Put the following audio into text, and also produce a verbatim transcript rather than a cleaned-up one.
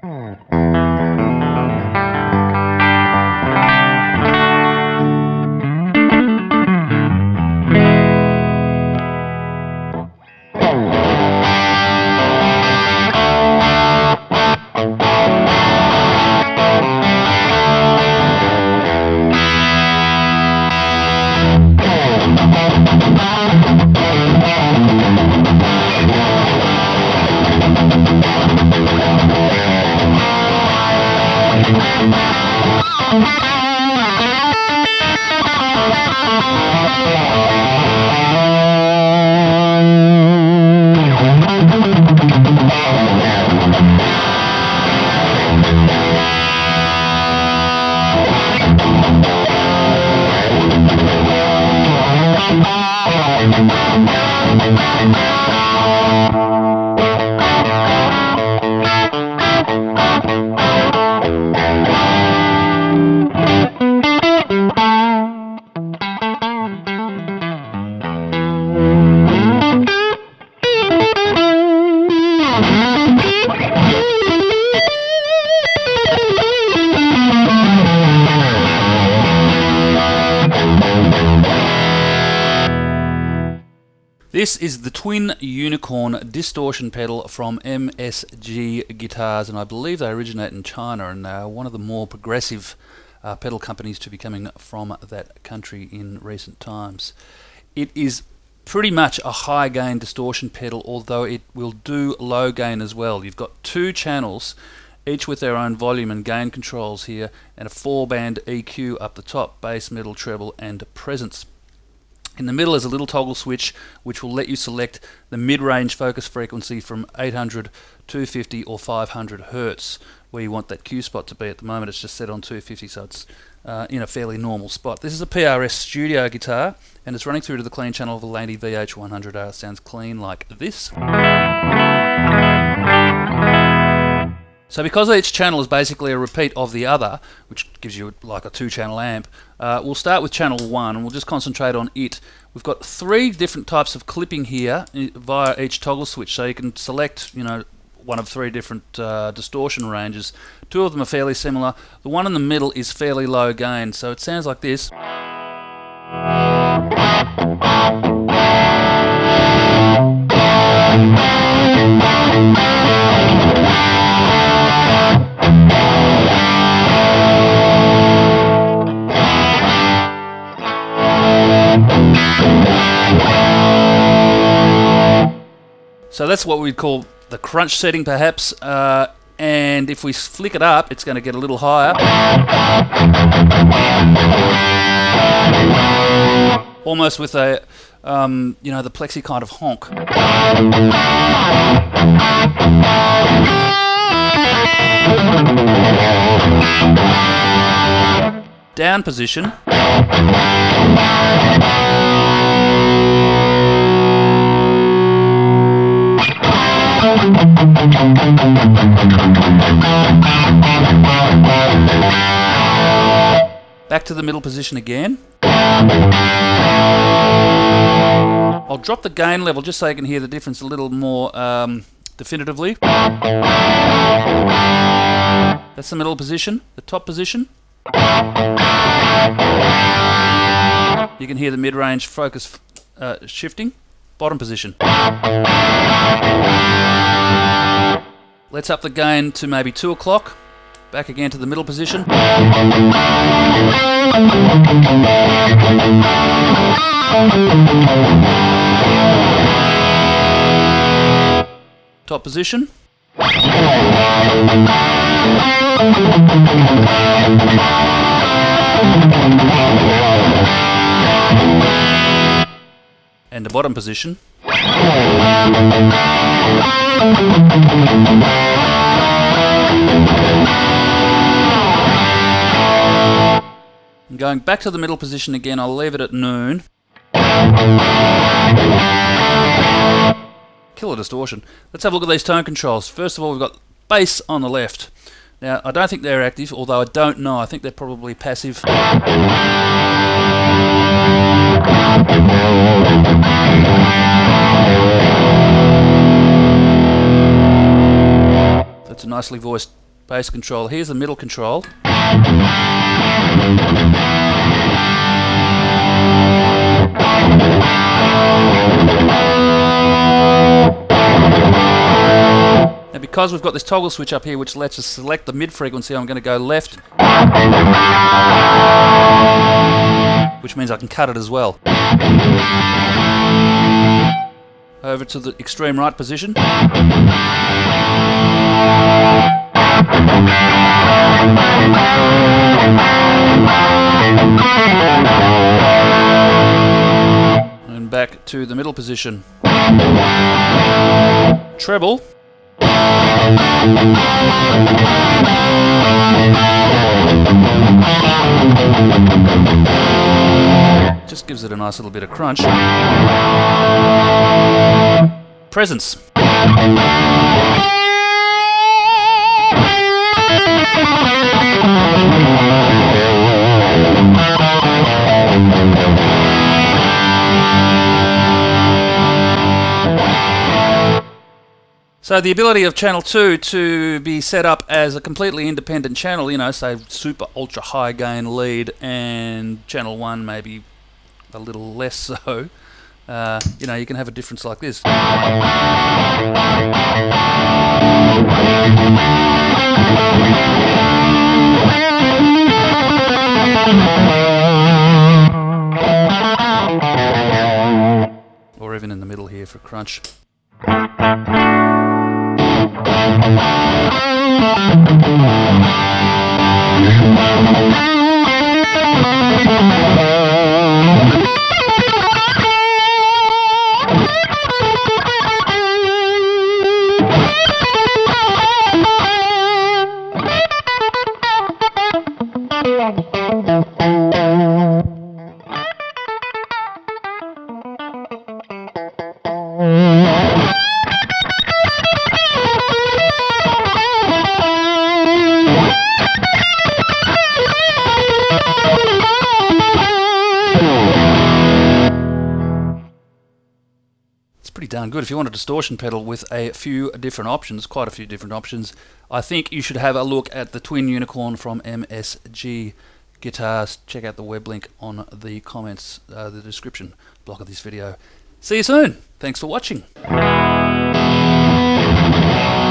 This is the Twin Unicorn Distortion pedal from M S G Guitars, and I believe they originate in China, and they are one of the more progressive uh, pedal companies to be coming from that country in recent times. It is pretty much a high gain distortion pedal, although it will do low gain as well. You've got two channels, each with their own volume and gain controls here, and a four band E Q up the top: bass, middle, treble and presence. In the middle is a little toggle switch which will let you select the mid-range focus frequency from eight hundred, two fifty or five hundred hertz, where you want that Q spot to be. At the moment it's just set on two fifty, so it's uh, in a fairly normal spot. This is a P R S studio guitar, and it's running through to the clean channel of a Laney V H one hundred R. Sounds clean like this. So because each channel is basically a repeat of the other, which gives you like a two channel amp, uh, we'll start with channel one and we'll just concentrate on it. We've got three different types of clipping here via each toggle switch, so you can select, you know, one of three different uh, distortion ranges. Two of them are fairly similar. The one in the middle is fairly low gain, so it sounds like this. So that's what we'd call the crunch setting perhaps, uh, and if we flick it up it's going to get a little higher, almost with a um, you know, the plexi kind of honk. Down position. Back to the middle position again. I'll drop the gain level just so you can hear the difference a little more um, definitively. That's the middle position. The top position, you can hear the mid-range focus uh, shifting. Bottom position. Let's up the gain to maybe two o'clock. Back again to the middle position. Top position. And the bottom position. And going back to the middle position again, I'll leave it at noon. Killer distortion. Let's have a look at these tone controls. First of all, we've got bass on the left. Now, I don't think they're active, although I don't know. I think they're probably passive. That's a nicely voiced bass control. Here's the middle control. Now because we've got this toggle switch up here which lets us select the mid frequency, I'm going to go left, which means I can cut it as well. Over to the extreme right position. And back to the middle position. Treble. Just gives it a nice little bit of crunch. Presence. So the ability of channel two to be set up as a completely independent channel, you know, say super ultra high gain lead, and channel one maybe a little less so, uh, you know, you can have a difference like this. Or even in the middle here for crunch. Pretty darn good. If you want a distortion pedal with a few different options, quite a few different options, I think you should have a look at the Twin Unicorn from M S G Guitars. Check out the web link on the comments, uh, the description block of this video. See you soon. Thanks for watching.